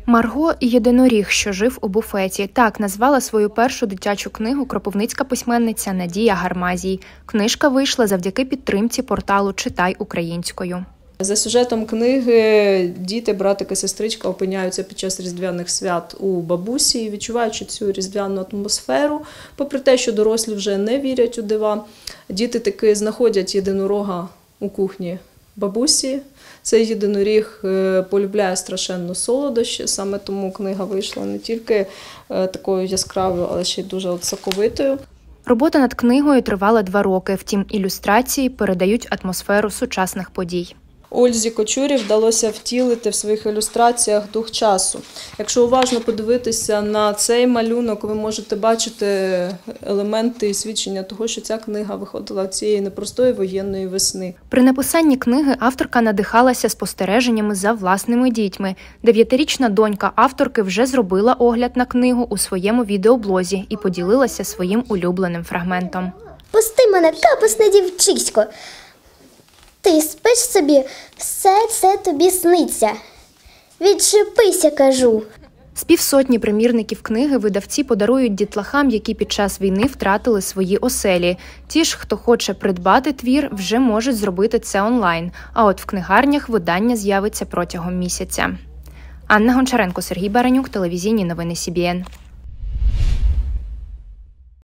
Марго – єдиноріг, що жив у буфеті. Так назвала свою першу дитячу книгу кропивницька письменниця Надія Гармазій. Книжка вийшла завдяки підтримці порталу «Читай українською». За сюжетом книги діти, братик і сестричка опиняються під час різдвяних свят у бабусі і відчуваючи цю різдвяну атмосферу, попри те, що дорослі вже не вірять у дива, діти таки знаходять єдинорога у кухні бабусі. Цей єдиноріг полюбляє страшенно солодощі, саме тому книга вийшла не тільки такою яскравою, але ще й дуже соковитою. Робота над книгою тривала 2 роки, втім ілюстрації передають атмосферу сучасних подій. Ользі Кочурі вдалося втілити в своїх ілюстраціях дух часу. Якщо уважно подивитися на цей малюнок, ви можете бачити елементи і свідчення того, що ця книга виходила цієї непростої воєнної весни. При написанні книги авторка надихалася спостереженнями за власними дітьми. 9-річна донька авторки вже зробила огляд на книгу у своєму відеоблозі і поділилася своїм улюбленим фрагментом. «Пусти мене, капусне дівчисько! Ти спиш собі, все це тобі сниться. Відчепися, кажу». З 500 примірників книги видавці подарують дітлахам, які під час війни втратили свої оселі. Ті ж, хто хоче придбати твір, вже можуть зробити це онлайн. А от в книгарнях видання з'явиться протягом місяця. Анна Гончаренко, Сергій Баранюк, телевізійні новини СІБІН.